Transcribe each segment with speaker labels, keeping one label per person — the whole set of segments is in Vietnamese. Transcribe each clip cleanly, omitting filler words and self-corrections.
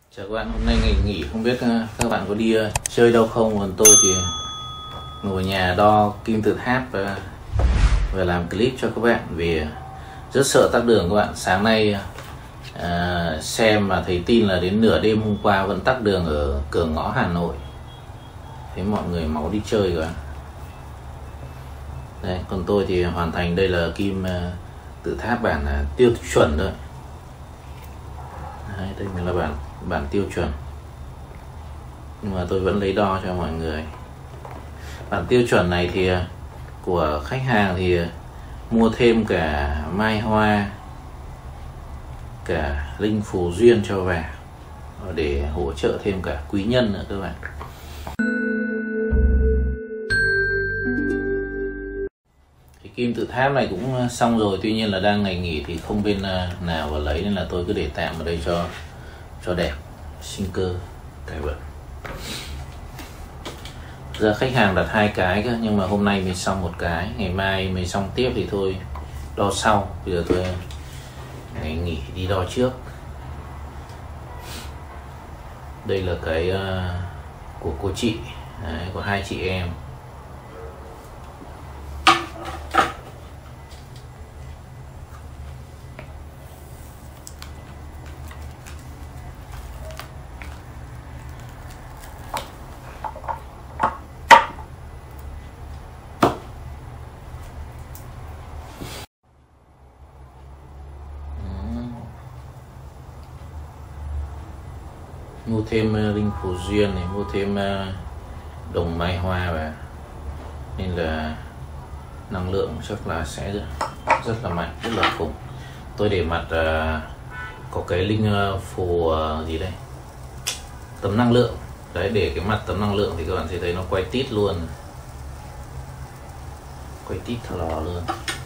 Speaker 1: Chào các bạn, hôm nay ngày nghỉ không biết các bạn có đi chơi đâu không, còn tôi thì ngồi nhà đo kim tự tháp và làm clip cho các bạn vì rất sợ tắc đường các bạn. Sáng nay xem mà thấy tin là đến nửa đêm hôm qua vẫn tắc đường ở cửa ngõ Hà Nội, thấy mọi người máu đi chơi rồi. Đấy, còn tôi thì hoàn thành, đây là kim tự tháp bản tiêu chuẩn thôi. Đấy, đây mới là bản tiêu chuẩn, nhưng mà tôi vẫn lấy đo cho mọi người. Bản tiêu chuẩn này thì của khách hàng thì mua thêm cả mai hoa, cả linh phù duyên cho vào để hỗ trợ thêm cả quý nhân nữa các bạn. Cái kim tự tháp này cũng xong rồi, tuy nhiên là đang ngày nghỉ thì không bên nào vào lấy, nên là tôi cứ để tạm ở đây cho đẹp, sinh cơ cái vậy. Giờ khách hàng đặt 2 cái cơ, nhưng mà hôm nay mới xong 1 cái, ngày mai mới xong tiếp thì thôi đo sau. Bây giờ tôi ngày nghỉ đi đo trước. Đây là cái của cô chị. Đấy, của 2 chị em. Mua thêm linh phù duyên này, mua thêm đồng mai hoa vào, nên là năng lượng chắc là sẽ rất là mạnh, rất là khủng. Tôi để mặt có cái linh phù gì đây, tấm năng lượng đấy, để cái mặt tấm năng lượng thì các bạn sẽ thấy nó quay tít luôn, quay tít thò lò luôn.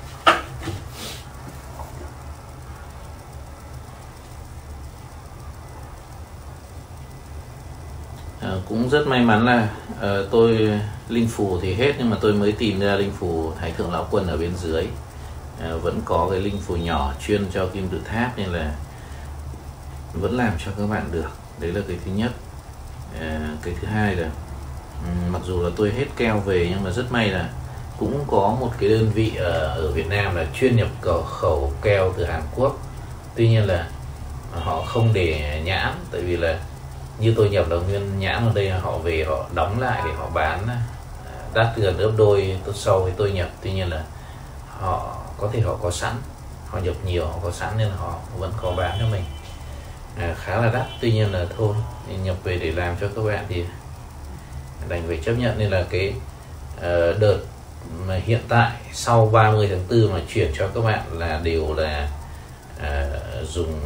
Speaker 1: Cũng rất may mắn là tôi linh phù thì hết, nhưng mà tôi mới tìm ra linh phù Thái Thượng Lão Quân ở bên dưới. Vẫn có cái linh phù nhỏ chuyên cho kim tự tháp, nên là vẫn làm cho các bạn được. Đấy là cái thứ nhất. Cái thứ hai là mặc dù là tôi hết keo về, nhưng mà rất may là cũng có một cái đơn vị ở Việt Nam là chuyên nhập khẩu keo từ Hàn Quốc. Tuy nhiên là họ không để nhãn, tại vì là như tôi nhập là nguyên nhãn ở đây, họ về họ đóng lại để họ bán đắt gần gấp đôi so với tôi nhập. Tuy nhiên là họ có thể họ có sẵn, họ nhập nhiều, họ có sẵn nên họ vẫn có bán cho mình khá là đắt. Tuy nhiên là thôi, nhập về để làm cho các bạn thì đành phải chấp nhận. Nên là cái đợt mà hiện tại sau 30 tháng 4 mà chuyển cho các bạn là đều là dùng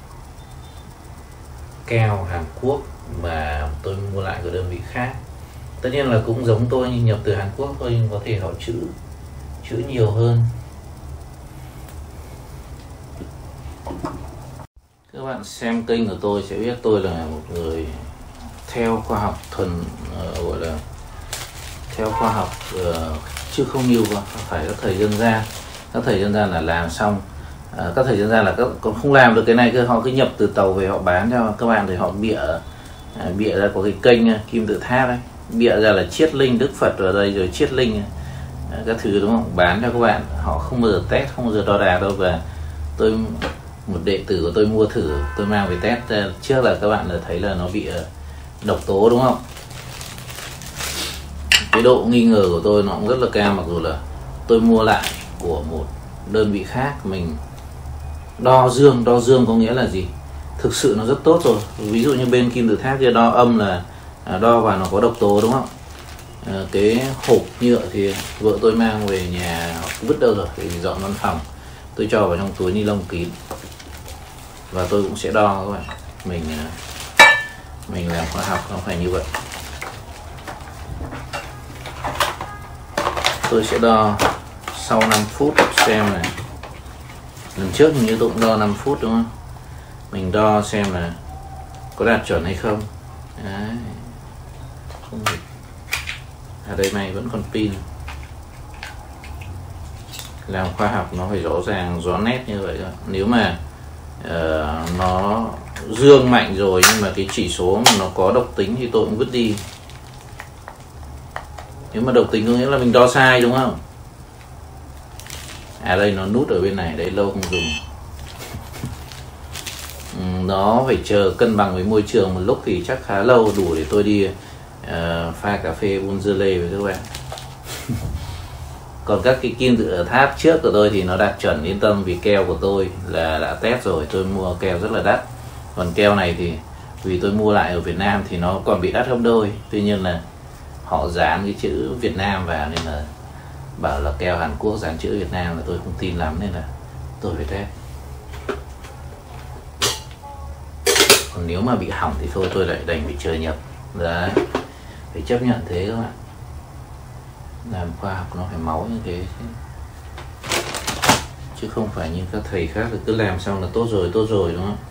Speaker 1: keo Hàn Quốc mà tôi mua lại của đơn vị khác. Tất nhiên là cũng giống tôi, nhưng nhập từ Hàn Quốc thôi, nhưng có thể họ chữ nhiều hơn. Các bạn xem kênh của tôi sẽ biết tôi là một người theo khoa học thuần, gọi là theo khoa học chứ không nhiều phải các thầy dân gian. Các thầy dân gian là làm xong, các thầy dân gian là còn không làm được cái này cơ, họ cứ nhập từ tàu về họ bán cho các bạn, thì họ bịa ra có cái kênh kim tự tháp đấy, bịa ra là chiết linh Đức Phật ở đây rồi chiết linh các thứ, đúng không, bán cho các bạn. Họ không bao giờ test, không bao giờ đo đạc đâu. Và tôi, một đệ tử của tôi mua thử, tôi mang về test trước là các bạn đã thấy là nó bị độc tố, đúng không. Cái độ nghi ngờ của tôi nó cũng rất là cao, mặc dù là tôi mua lại của một đơn vị khác. Mình đo dương có nghĩa là gì, thực sự nó rất tốt rồi. Ví dụ như bên kim tự tháp kia đo âm là đo vào nó có độc tố, đúng không. Cái hộp nhựa thì vợ tôi mang về nhà vứt đâu rồi, thì dọn văn phòng, tôi cho vào trong túi ni lông kín. Và tôi cũng sẽ đo các bạn, mình làm khoa học nó phải như vậy. Tôi sẽ đo sau 5 phút xem này. Lần trước như tôi cũng đo 5 phút, đúng không. Mình đo xem là có đạt chuẩn hay không. Đấy. Không được. Ở đây này vẫn còn pin. Làm khoa học nó phải rõ ràng, rõ nét như vậy đó. Nếu mà nó dương mạnh rồi, nhưng mà cái chỉ số mà nó có độc tính thì tôi cũng vứt đi. Nếu mà độc tính có nghĩa là mình đo sai đúng không? À đây nó nút ở bên này, đấy lâu không dùng. Nó phải chờ cân bằng với môi trường một lúc thì chắc khá lâu, đủ để tôi đi pha cà phê Bunzele với các bạn. Còn các cái kim tự tháp trước của tôi thì nó đạt chuẩn, yên tâm, vì keo của tôi là đã test rồi, tôi mua keo rất là đắt. Còn keo này thì vì tôi mua lại ở Việt Nam thì nó còn bị đắt gấp đôi. Tuy nhiên là họ dán cái chữ Việt Nam vào nên là bảo là keo Hàn Quốc dán chữ Việt Nam là tôi không tin lắm, nên là tôi phải test. Còn nếu mà bị hỏng thì thôi tôi lại đành phải chờ nhập. Đấy, phải chấp nhận thế các bạn. Làm khoa học nó phải máu như thế chứ không phải như các thầy khác thì cứ làm xong là tốt rồi đúng không?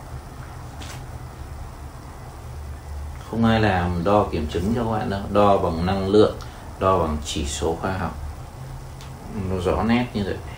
Speaker 1: Không ai làm đo kiểm chứng cho các bạn đâu, đo bằng năng lượng, đo bằng chỉ số khoa học, nó rõ nét như vậy.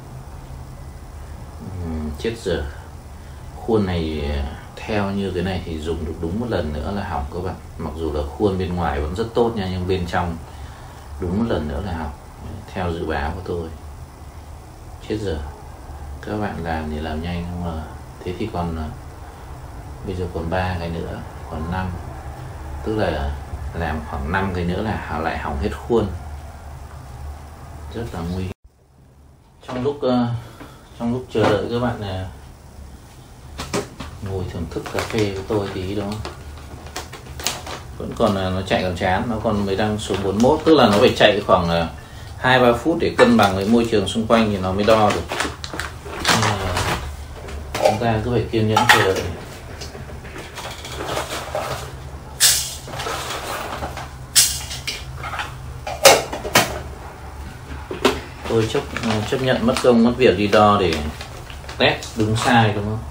Speaker 1: Chết giờ, khuôn này theo như cái này thì dùng được đúng một lần nữa là hỏng các bạn. Mặc dù là khuôn bên ngoài vẫn rất tốt nha, nhưng bên trong đúng một lần nữa là hỏng, theo dự báo của tôi. Chết giờ, các bạn làm thì làm nhanh, không mà thế thì còn bây giờ còn 3 cái nữa, còn 5, tức là làm khoảng 5 cái nữa là lại hỏng hết khuôn, rất là nguy hiểm. Trong lúc chờ đợi các bạn ngồi thưởng thức cà phê với tôi tí đó, vẫn còn nó chạy còn chán, nó còn mới đang số 41, tức là nó phải chạy khoảng 2-3 phút để cân bằng với môi trường xung quanh thì nó mới đo được. Chúng ta cứ phải kiên nhẫn chờ đợi. Tôi chấp nhận mất công mất việc đi đo để test đúng sai đúng không?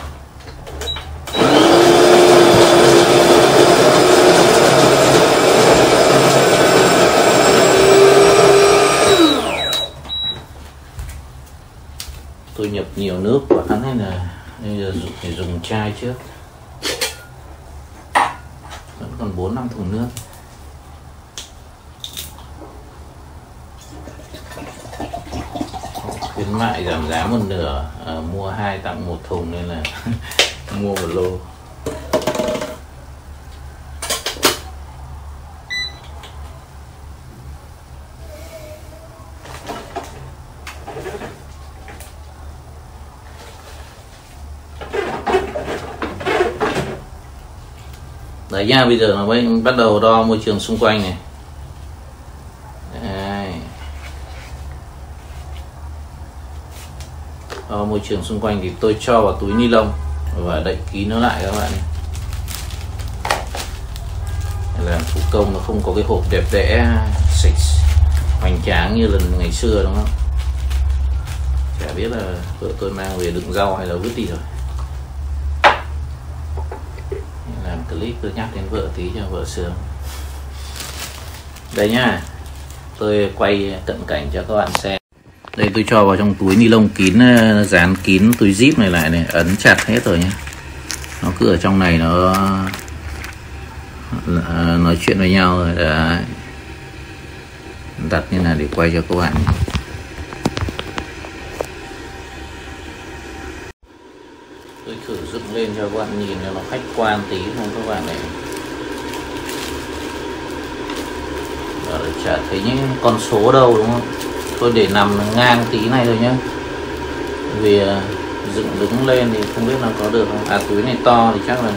Speaker 1: Tôi nhập nhiều nước quá nên là bây giờ phải dùng chai trước. Vẫn còn 4-5 thùng nước. Khuyến mại giảm giá một nửa, mua 2 tặng 1 thùng nên là mua một lô. Đấy nha, bây giờ nó mới bắt đầu đo môi trường xung quanh này. Đây. Đo môi trường xung quanh thì tôi cho vào túi ni lông và đậy kín nó lại các bạn. Làm thủ công nó không có cái hộp đẹp đẽ sạch hoành tráng như lần ngày xưa đúng không? Chả biết là vợ tôi mang về đựng rau hay là vứt đi rồi. Làm clip tôi nhắc đến vợ tí cho vợ sướng. Đây nhá, tôi quay cận cảnh cho các bạn xem. Đây tôi cho vào trong túi ni lông kín, dán kín túi zip này lại này, ấn chặt hết rồi nhé. Nó cứ ở trong này nó nói chuyện với nhau rồi. Đấy. Đặt như này để quay cho các bạn. Tôi thử dựng lên cho các bạn nhìn cho nó khách quan tí không các bạn này. Rồi chả thấy những con số đâu đúng không? Tôi để nằm ngang tí này rồi nhá. Vì dựng đứng lên thì không biết là có được không. À túi này to thì chắc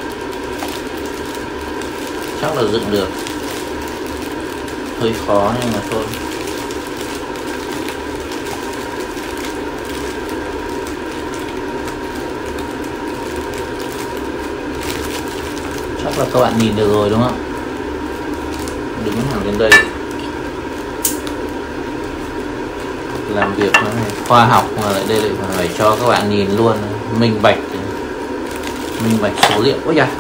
Speaker 1: là dựng được. Hơi khó nhưng mà thôi. Chắc là các bạn nhìn được rồi đúng không? Đứng thẳng lên đây. Làm việc nó khoa học mà lại đây lại phải cho các bạn nhìn luôn, minh bạch số liệu. Ôi da,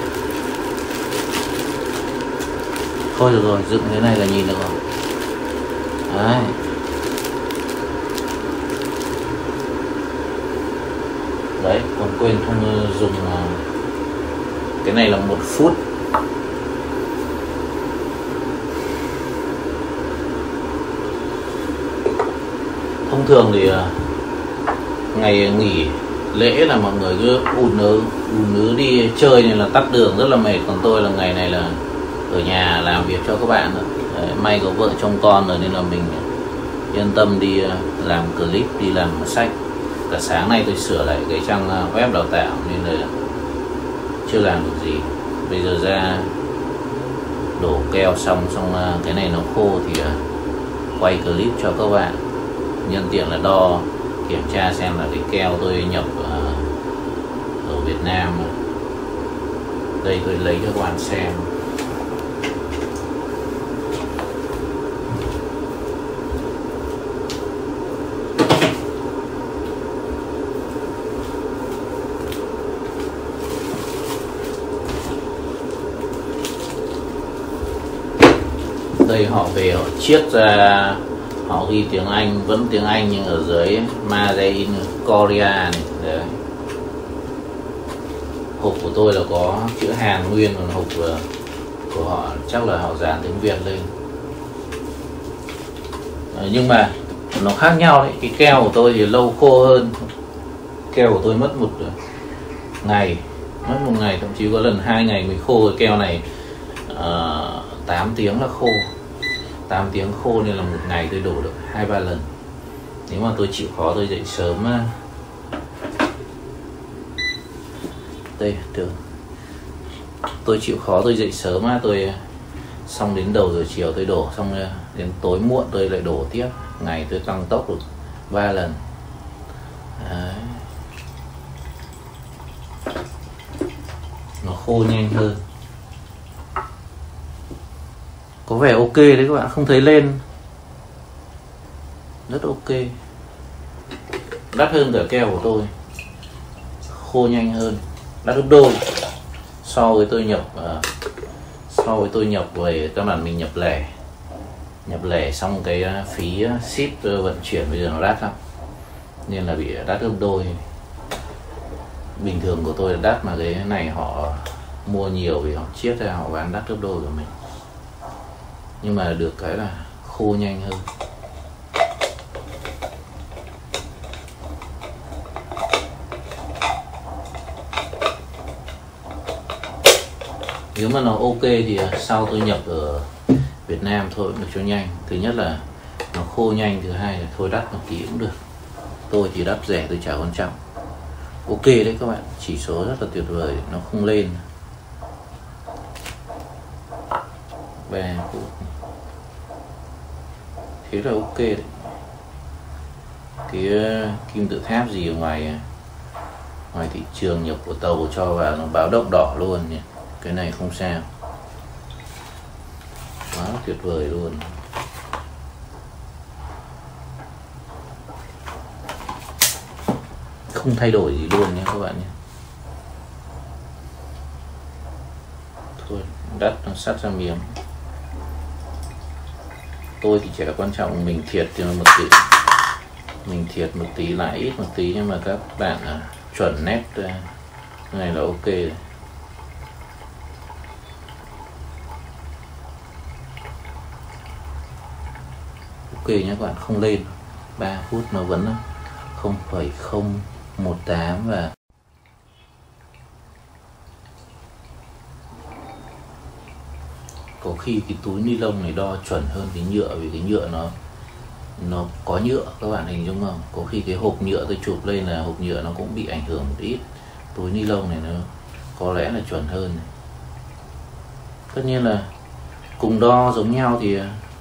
Speaker 1: thôi được rồi, dựng thế này là nhìn được rồi. Đấy. Đấy, còn quên không dùng Cái này là 1 phút. Thông thường thì ngày nghỉ lễ là mọi người cứ ùn ứ đi chơi nên là tắc đường rất là mệt. Còn tôi là ngày này là ở nhà làm việc cho các bạn nữa. Đấy, may có vợ trông con rồi nên là mình yên tâm đi làm clip, đi làm sách. Cả sáng nay tôi sửa lại cái trang web đào tạo nên là chưa làm được gì. Bây giờ ra đổ keo xong cái này nó khô thì quay clip cho các bạn, nhân tiện là đo kiểm tra xem là cái keo tôi nhập ở Việt Nam. Đây tôi lấy cho các bạn xem. Đây họ về họ chiết ra, họ ghi tiếng Anh, vẫn tiếng Anh nhưng ở dưới Made in Korea này. Đấy. Hộp của tôi là có chữ Hàn nguyên, còn hộp của họ chắc là họ dán tiếng Việt lên. Nhưng mà nó khác nhau đấy. Cái keo của tôi thì lâu khô hơn. Keo của tôi mất một ngày, thậm chí có lần 2 ngày mới khô. Cái keo này 8 tiếng là khô. 8 tiếng khô nên là một ngày tôi đổ được 2-3 lần. Nếu mà tôi chịu khó tôi dậy sớm. Đây được. Tôi chịu khó tôi dậy sớm tôi xong đến đầu giờ chiều tôi đổ, xong đến tối muộn tôi lại đổ tiếp. Ngày tôi tăng tốc được 3 lần. Đấy. Nó khô nhanh hơn. Có vẻ ok đấy các bạn, không thấy lên. Rất ok. Đắt hơn cả keo của tôi. Khô nhanh hơn, đắt gấp đôi so với tôi nhập về. Các bạn mình nhập lẻ xong cái phí ship vận chuyển bây giờ nó đắt lắm nên là bị đắt gấp đôi. Bình thường của tôi là đắt mà cái này họ mua nhiều vì họ chiết ra họ bán đắt gấp đôi của mình. Nhưng mà được cái là khô nhanh hơn. Nếu mà nó ok thì sau tôi nhập ở Việt Nam thôi cũng được cho nhanh. Thứ nhất là nó khô nhanh, thứ hai là thôi đắt một tí cũng được. Tôi thì đắt rẻ tôi chả quan trọng. Ok đấy các bạn, chỉ số rất là tuyệt vời, nó không lên. 3 phút. Thế là ok đấy. Cái kim tự tháp gì ở ngoài thị trường nhập của tàu cho vào nó báo động đỏ luôn nhỉ. Cái này không sao. Quá tuyệt vời luôn. Không thay đổi gì luôn nhé các bạn nhé. Thôi đắt nó sắt ra miếng. Tôi thì chỉ là quan trọng mình thiệt thì một tí, mình thiệt một tí lại ít một tí, nhưng mà các bạn chuẩn nét này là ok rồi. Ok nhé các bạn, không lên 3 phút nó vẫn 0,018 và có khi cái túi ni lông này đo chuẩn hơn cái nhựa, vì cái nhựa nó có nhựa, các bạn hình dung không? Có khi cái hộp nhựa tôi chụp lên là hộp nhựa nó cũng bị ảnh hưởng một ít. Túi ni lông này nó có lẽ là chuẩn hơn này. Tất nhiên là cùng đo giống nhau thì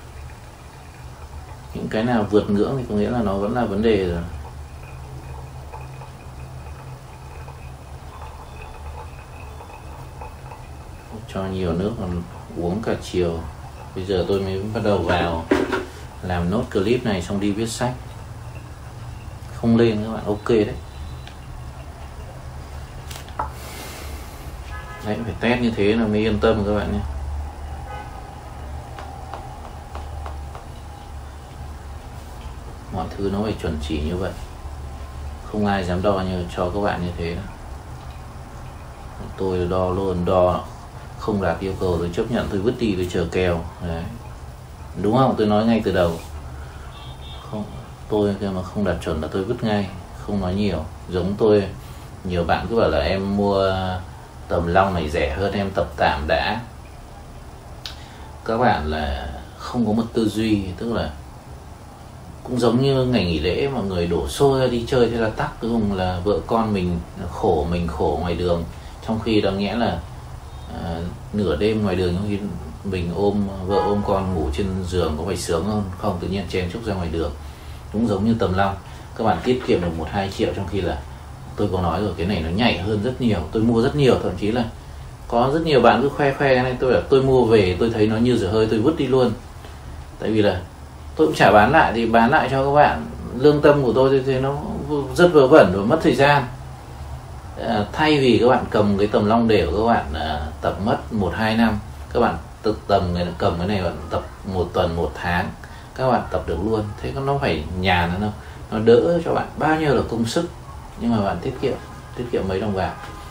Speaker 1: những cái nào vượt ngưỡng thì có nghĩa là nó vẫn là vấn đề rồi. Cho nhiều nước mà uống cả chiều. Bây giờ tôi mới bắt đầu vào làm nốt clip này xong đi viết sách. Không lên các bạn, ok đấy. Đấy, phải test như thế là mới yên tâm các bạn nhé. Mọi thứ nó phải chuẩn chỉ như vậy. Không ai dám đo như cho các bạn như thế đâu. tôi đo luôn, đo không đạt yêu cầu tôi chấp nhận, tôi vứt đi, tôi chờ kèo. Đấy. Đúng không? Tôi nói ngay từ đầu. Không, tôi mà không đạt chuẩn là tôi vứt ngay, không nói nhiều. Giống tôi, nhiều bạn cứ bảo là em mua tầm long này rẻ hơn, em tập tạm đã. Các bạn là không có một tư duy, tức là cũng giống như ngày nghỉ lễ mọi người đổ xô ra đi chơi, thế là tắc, cuối cùng là vợ con mình khổ ngoài đường, trong khi đáng nghĩa là nửa đêm ngoài đường, trong khi mình ôm vợ ôm con ngủ trên giường có phải sướng hơn không? Tự nhiên chen chúc ra ngoài đường. Cũng giống như tầm long, các bạn tiết kiệm được 1-2 triệu, trong khi là tôi có nói rồi, cái này nó nhạy hơn rất nhiều. Tôi mua rất nhiều, thậm chí là có rất nhiều bạn cứ khoe này, tôi bảo tôi mua về tôi thấy nó như dở hơi, tôi vứt đi luôn. Tại vì là tôi cũng chả bán lại, thì bán lại cho các bạn, lương tâm của tôi thấy nó rất vớ vẩn và mất thời gian. Thay vì các bạn cầm cái tầm long đều, các bạn tập mất 1-2 năm, các bạn cầm cái này bạn tập 1 tuần 1 tháng, các bạn tập được luôn. Thế nó phải nhàn nữa, nó đỡ cho bạn bao nhiêu là công sức, nhưng mà bạn tiết kiệm mấy đồng bạc.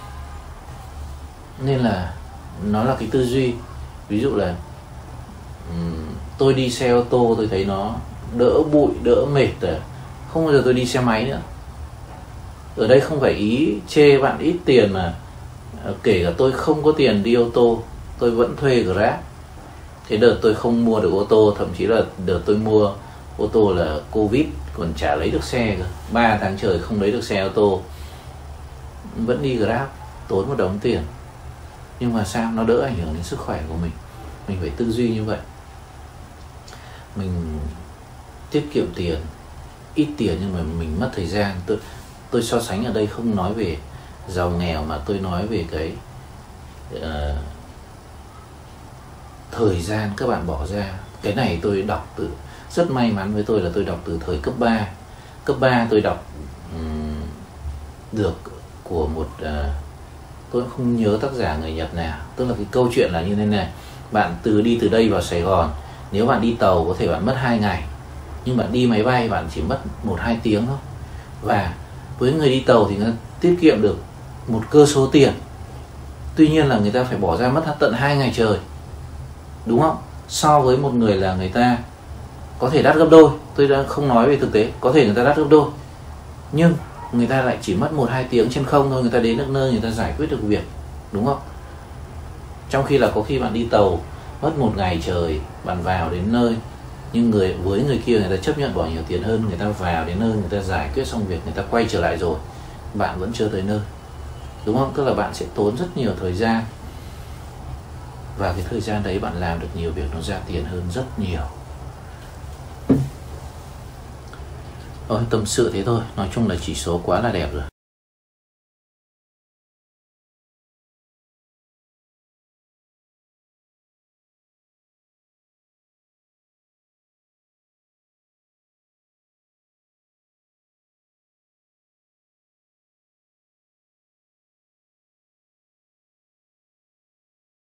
Speaker 1: Nên là nó là cái tư duy. Ví dụ là tôi đi xe ô tô, tôi thấy nó đỡ bụi, đỡ mệt rồi, không bao giờ tôi đi xe máy nữa. Ở đây không phải ý chê bạn ít tiền, mà kể cả tôi không có tiền đi ô tô, tôi vẫn thuê Grab. Cái đợt tôi không mua được ô tô, thậm chí là đợt tôi mua ô tô là Covid, còn chả lấy được xe cơ, 3 tháng trời không lấy được xe ô tô, vẫn đi Grab, tốn một đống tiền. Nhưng mà sao? Nó đỡ ảnh hưởng đến sức khỏe của mình. Mình phải tư duy như vậy. Mình tiết kiệm tiền, ít tiền nhưng mà mình mất thời gian. Tôi so sánh ở đây không nói về giàu nghèo, mà tôi nói về cái thời gian các bạn bỏ ra. Cái này tôi đọc rất may mắn với tôi là tôi đọc từ thời cấp 3. Cấp 3 tôi đọc được của một tôi không nhớ tác giả người Nhật nào. Tức là cái câu chuyện là như thế này: bạn đi từ đây vào Sài Gòn, nếu bạn đi tàu có thể bạn mất 2 ngày, nhưng bạn đi máy bay bạn chỉ mất 1-2 tiếng thôi. Và với người đi tàu thì người ta tiết kiệm được một cơ số tiền, tuy nhiên là người ta phải bỏ ra mất tận 2 ngày trời, đúng không? So với một người là người ta có thể đắt gấp đôi. Tôi đã không nói về thực tế, có thể người ta đắt gấp đôi, nhưng người ta lại chỉ mất 1-2 tiếng trên không thôi, người ta đến được nơi, người ta giải quyết được việc, đúng không? Trong khi là có khi bạn đi tàu mất 1 ngày trời, bạn vào đến nơi, nhưng với người kia người ta chấp nhận bỏ nhiều tiền hơn, người ta vào đến nơi, người ta giải quyết xong việc, người ta quay trở lại rồi, bạn vẫn chưa tới nơi, đúng không? Tức là bạn sẽ tốn rất nhiều thời gian, và cái thời gian đấy bạn làm được nhiều việc, nó ra tiền hơn rất nhiều. Tâm sự thế thôi, nói chung là chỉ số quá là đẹp rồi.